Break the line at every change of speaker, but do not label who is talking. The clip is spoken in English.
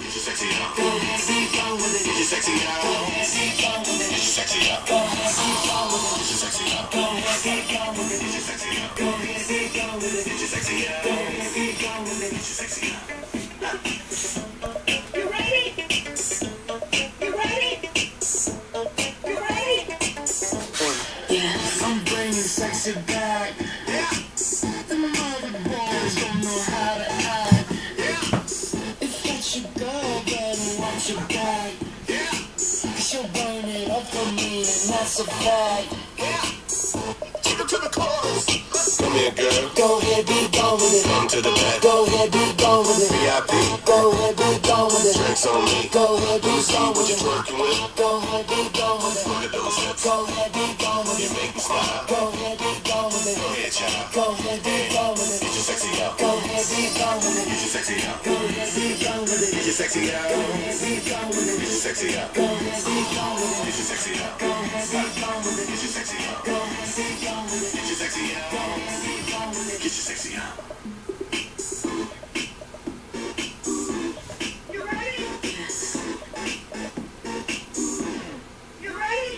Get your sexy out. Go ahead, be gone with it. Get your sexy out. Go ahead, be gone with it. Get your sexy out. Go ahead, be gone with it. Get your sexy out. Go ahead, be gone with it. Get your sexy out. Go ahead, be gone with it. Get your sexy out. Go ahead, be gone with it. Get your sexy out. You ready? You ready? You ready? Yeah, I'm bringing sexy back. Yeah. And my mother boys don't know how to act. Yeah. If that's your girl, better watch your back. Yeah. She'll burn it up for me, and that's a fact. Yeah. Take her to the chorus. Come here, girl. Go ahead, be gone with it. Come to the back. Go ahead, be gone with it. VIP. Go ahead, be gone with it. Drinks on me. Go ahead, be gone with it. Working with. Go ahead, be gone with it. Look at those hips. Go ahead, be gone with it. You make me smile. Go ahead, be gone with it. Go ahead, child. Go ahead, be gone with it. Get your sexy out. Go ahead, be gone with it. Get your sexy out. Go ahead, be gone with it. Get your sexy out. Go ahead, be gone with it. Get your sexy out. Go ahead, be gone with it. Get your sexy out. Go ahead, be gone with it. Get your sexy out. Go ahead, be gone with it. Get your sexy out. Go ahead, be gone with it. Get your sexy out.